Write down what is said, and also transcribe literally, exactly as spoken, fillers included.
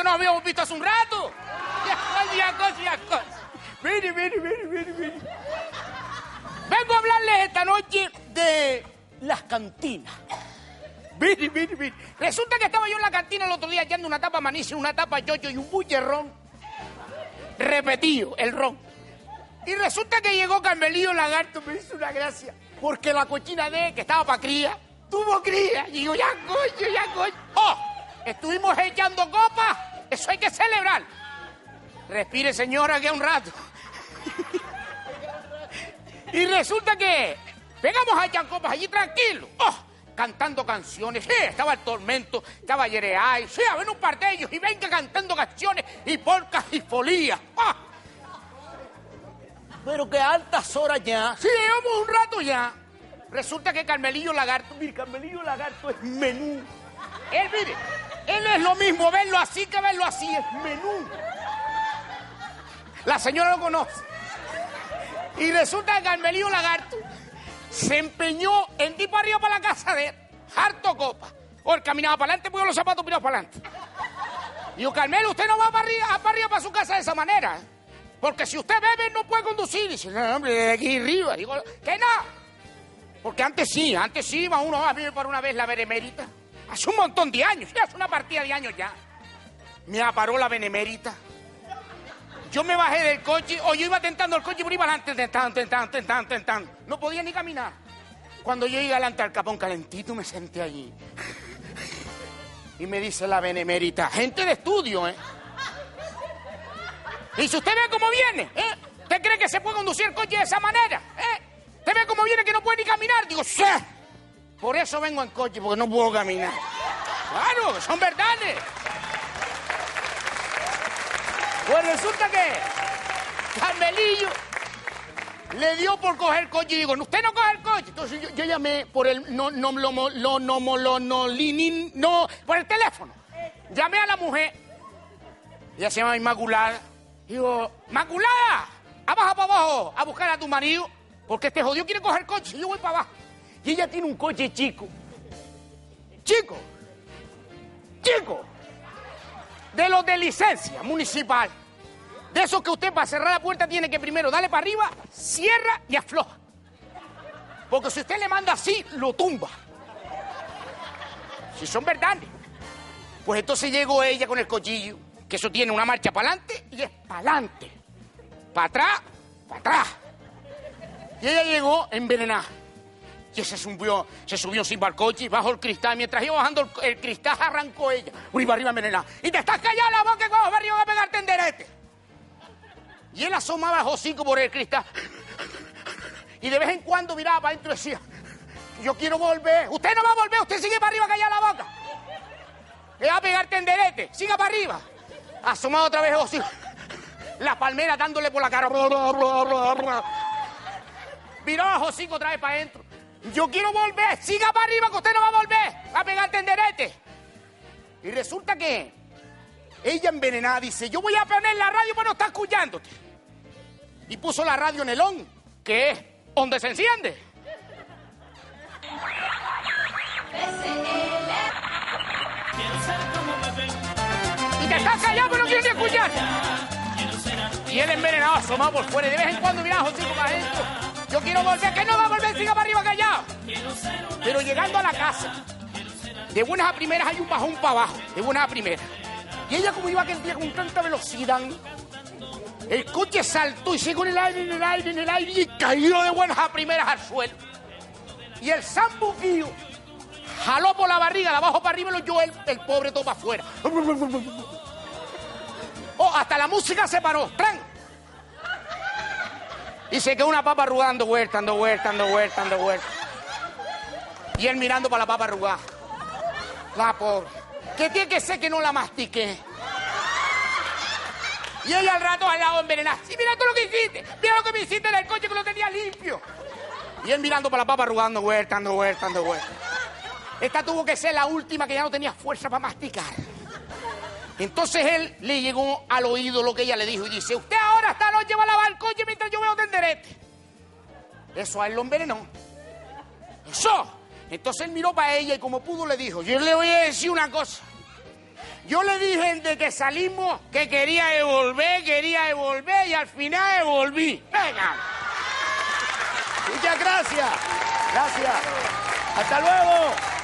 nos habíamos visto hace un rato. Ya cosa, ya cosa. Mire, mire, mire, mire, mire. Vengo a hablarles esta noche de las cantinas. Mire, mire, mire. Resulta que estaba yo en la cantina el otro día echando una tapa manís, una tapa chocho y un buche de ron. Repetido, el ron. Y resulta que llegó Carmelillo Lagarto, me hizo una gracia. Porque la cochina de que estaba para cría, tuvo cría. Y digo, ya coño, ya coño. ¡Oh! Estuvimos echando copas. Eso hay que celebrar. Respire, señora, que un rato. Y resulta que pegamos a echar copas allí tranquilos. ¡Oh! Cantando canciones. Sí, estaba el Tormento, estaba Yereay. Sí, a ver un par de ellos. Y venga cantando canciones y polcas y folías. ¡Oh! Pero que a altas horas ya. Sí, llevamos un rato ya. Resulta que Carmelillo Lagarto, mire, Carmelillo Lagarto es menú. Él, mire, él es lo mismo verlo así que verlo así, es menú. La señora lo conoce. Y resulta que Carmelillo Lagarto se empeñó en ir para arriba para la casa de él, harto copa. O él caminaba para adelante, porque los zapatos mirados para adelante. Digo, Carmelo, usted no va para arriba, para arriba para su casa de esa manera, ¿eh? Porque si usted bebe no puede conducir. Dice, no, hombre, de aquí arriba. Digo, ¿qué no? Porque antes sí, antes sí iba uno a vivir por una vez la benemérita. Hace un montón de años, ya hace una partida de años ya. Me aparó la benemérita. Yo me bajé del coche, o yo iba tentando el coche por iba adelante, tentando, tentando, tentando, tentando. No podía ni caminar. Cuando yo llegué adelante al capón calentito, me senté allí. Y me dice la benemérita, gente de estudio, ¿eh? Y si usted ve cómo viene, ¿eh? ¿Usted cree que se puede conducir el coche de esa manera? ¿Eh? ¿Usted ve cómo viene que no puede ni caminar? Digo, sí. Por eso vengo en coche, porque no puedo caminar. Claro, que son verdades. Pues resulta que Carmelillo le dio por coger el coche y digo, usted no coge el coche. Entonces yo, yo llamé por el no no lo no no no no no linin, no por el teléfono. Llamé a la mujer. Ella se llama Inmaculada. Digo, Inmaculada, abajo para abajo a buscar a tu marido, porque este jodido quiere coger el coche y yo voy para abajo. Y ella tiene un coche chico. Chico. Chico. De los de licencia municipal. De esos que usted para cerrar la puerta tiene que primero darle para arriba, cierra y afloja. Porque si usted le manda así, lo tumba. Si son verdades. Pues entonces llegó ella con el cochillo, que eso tiene una marcha para adelante y es para adelante. Para atrás, para atrás. Y ella llegó envenenada. Y se subió, se subió sin al coche, bajo el cristal. Mientras iba bajando el, el cristal, arrancó ella. Arriba, arriba, envenenada. Y te estás callada la boca, que vamos arriba a pegarte en derete. Y él asomaba el hocico por el cristal. Y de vez en cuando miraba para adentro y decía, yo quiero volver. Usted no va a volver, usted sigue para arriba, callada la boca. Le va a pegarte en derete, siga para arriba. Asomado otra vez el hocico. La palmera dándole por la cara. Miró el hocico otra vez para adentro. Yo quiero volver, siga para arriba que usted no va a volver a pegarte en derete. Y resulta que ella envenenada dice, yo voy a poner la radio para no estar escuchándote. Y puso la radio en el on, que es donde se enciende. Y te estás callado pero no quieres ni escuchar. Y él envenenado, asomado por fuera y de vez en cuando mira a José para adentro. Yo quiero volver, que no va a volver, siga para arriba callado. Pero llegando a la casa, de buenas a primeras hay un bajón para abajo, de buenas a primeras. Y ella como iba aquel día con tanta velocidad, el coche saltó y siguió en el aire, en el aire, en el aire y cayó de buenas a primeras al suelo. Y el sambuquillo jaló por la barriga, de abajo para arriba y lo llevó el, el pobre todo para afuera. Oh, hasta la música se paró. ¡Tran! Y se quedó una papa arrugada, dando vuelta, dando vuelta, dando vuelta, dando vuelta. Y él mirando para la papa arrugada. La pobre. ¿Qué tiene que ser que no la mastique? Y ella al rato al lado envenenada. Sí, mira todo lo que hiciste. Mira lo que me hiciste en el coche que lo tenía limpio. Y él mirando para la papa arrugada, dando vuelta, dando vuelta, dando vuelta. Esta tuvo que ser la última que ya no tenía fuerza para masticar. Entonces él le llegó al oído lo que ella le dijo y dice, usted ahora esta noche va a lavar el coche mientras yo veo tenderete. Eso a él lo envenenó. Eso. Entonces él miró para ella y como pudo le dijo, yo le voy a decir una cosa. Yo le dije desde que salimos que quería devolver, quería devolver y al final devolví. Venga. Muchas gracias. Gracias. Hasta luego.